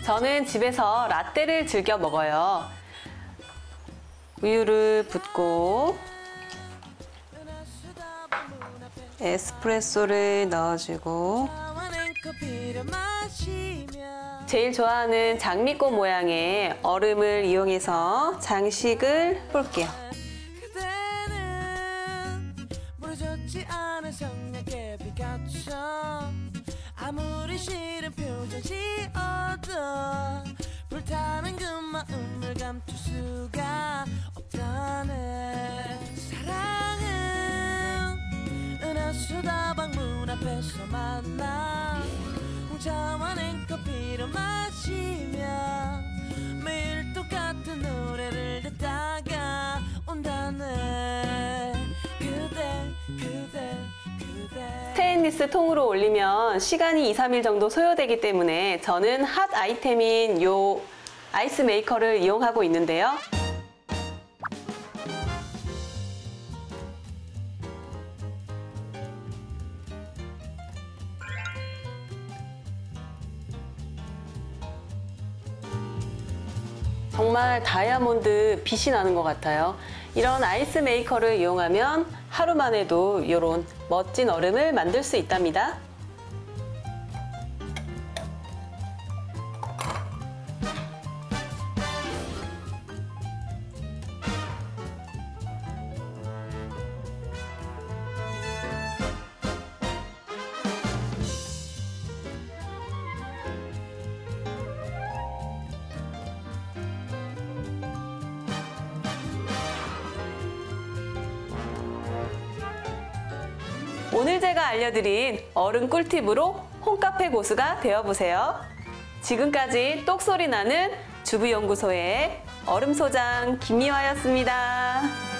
저는 집에서 라떼를 즐겨 먹어요. 우유를 붓고 에스프레소를 넣어주고 제일 좋아하는 장미꽃 모양의 얼음을 이용해서 장식을 볼게요. 아무리 싫은 표정 지어도 불타는 그 마음을 감출 수가 없다네. 사랑은 은하수다방 문 앞에서 만나 홍차와 냉커피를 마시며 매일 똑같은 노래를 듣다가 온다네. 스테인리스 통으로 올리면 시간이 2, 3일 정도 소요되기 때문에 저는 핫 아이템인 요 아이스 메이커를 이용하고 있는데요. 정말 다이아몬드 빛이 나는 것 같아요. 이런 아이스 메이커를 이용하면 하루만 해도 이런 멋진 얼음을 만들 수 있답니다. 오늘 제가 알려드린 얼음 꿀팁으로 홈카페 고수가 되어보세요. 지금까지 똑소리 나는 주부연구소의 얼음소장 김미화였습니다.